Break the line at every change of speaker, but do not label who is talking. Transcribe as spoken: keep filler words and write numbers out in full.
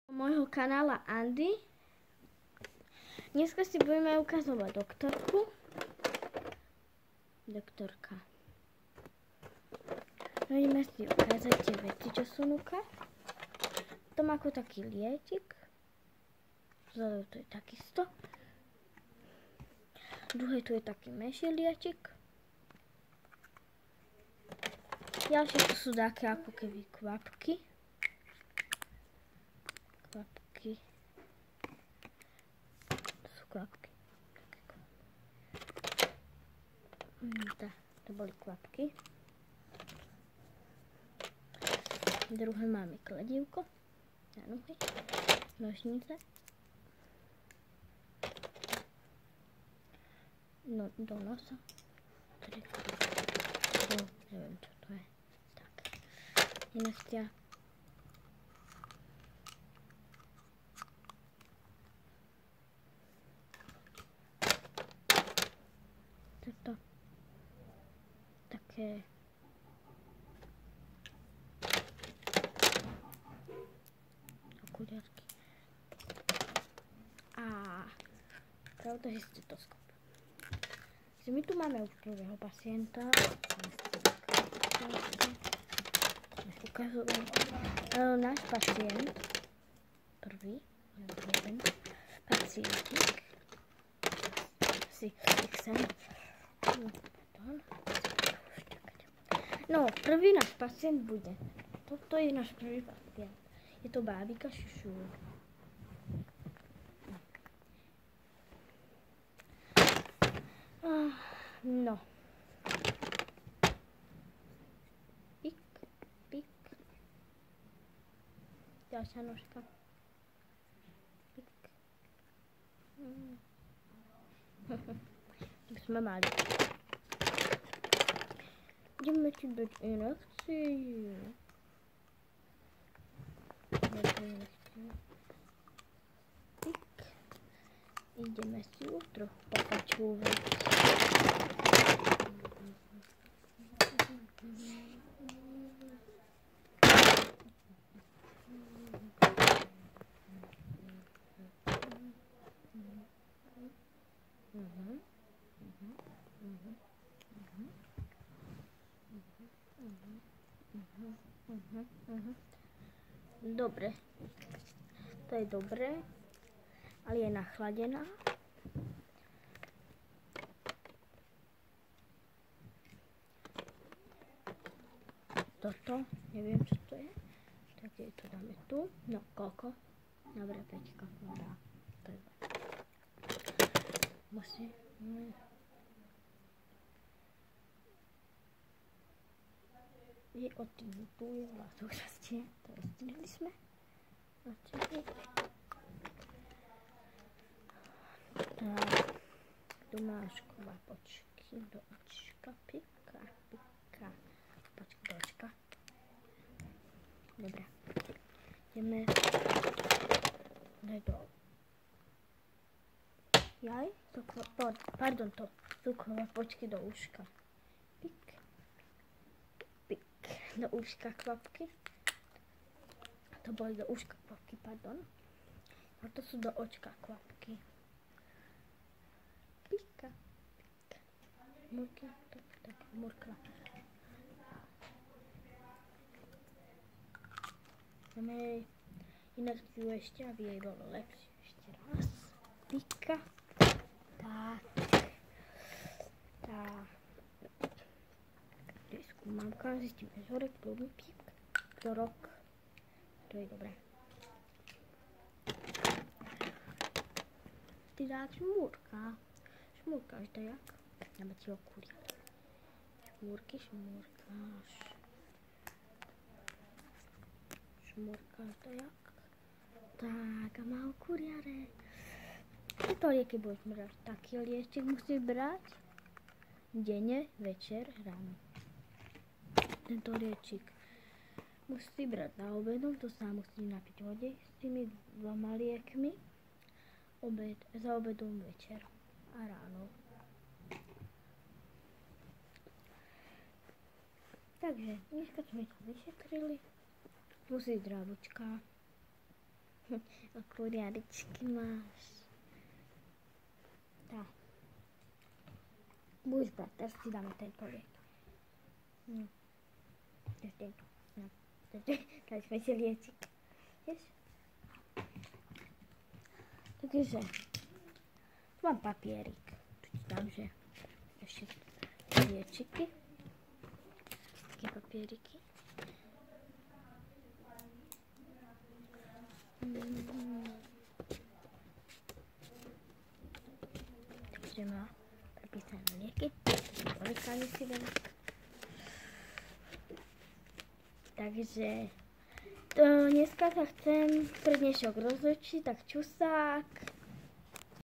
Môjho kanála Andy. Dneska si budeme ukazovať doktorku. Doktorka. Budeme si ukázať tie veci, čo sú núka. To má ako taký lietik. Vzadu to je takisto. Druhé tu je taký menší lietik. Ďalšie tu sú také ako keby kvapky. Kvapky. To sú kvapky. Také kvapky. Mm, tá, to boli kvapky. Druhé máme kladívko. Na nohy. Nožnice. No, do nosa. Tady. No, neviem, čo to je. Tak. Dynastia. Toto. Také. Okuliarky. A pravda, že stetoskop. My tu máme už prvého pacienta. Ukazujem. Náš pacient, prvý, jeden pacientík, si sem. No, prvý náš pacient bude. Toto je náš prvý pacient. Je to bábika Šušu. No. Pik, pik. Ďalšia nožka. Pik. Mm. Tak sme mali. Ideme ti dať injekciu. Pik. Ideme si ju trochu popačúvať. Dobre, to je dobré, ale je nachladená. Toto, neviem čo to je, tak je to dáme tu, no koľko? Dobre, peťka, no dá, to je musí, no. Je od tým, tu je vás účastie, to rozstýlili sme. Očili. Tak, tu máš kvapočky do očka, pika, pika, počka do očka. Dobre, ideme, daj do, jaj, to, pardon, to sú kvapočky do uška. Do uška kvapky. To boli do uška kvapky, pardon. A to sú do očka kvapky. Pika, pika. Murky, tak, tak, murkla. Máme inekciu ešte, aby jej bolo lepšie. Ešte raz. Pika. Tak. Tak. Mamka, zistíme žorek, plodný pík, vzorok, to je dobré. Ty dáš šmůrka, šmůrka, až to jak? Dáme ti okuliare. Šmůrky, šmůrkáš. Šmůrka, až to jak? Tak, a má okuliare. Tyto lieky budeš brať, taký lieček musíš brať denne, večer, ráno. Tento liečik musí brať na obedom, to sa musí napiť vode s tými dvoma liekmi, obed, za obedom večer a ráno. Takže dneska sme to vyšetrili, musí zdravučka. Okuliaričky máš. Tak. Budeš brať, teraz si dáme tento liek. No. Tento. No. Tady sme si liečik. Vieš? Takže mám papierik. Tu ti dám, že ešte liečiky. Také papieriky. Mm. Takže má prepísané lieky. Polikali si veľa. Takže to dneska sa chcem pre dnešok rozlučiť, tak čusák.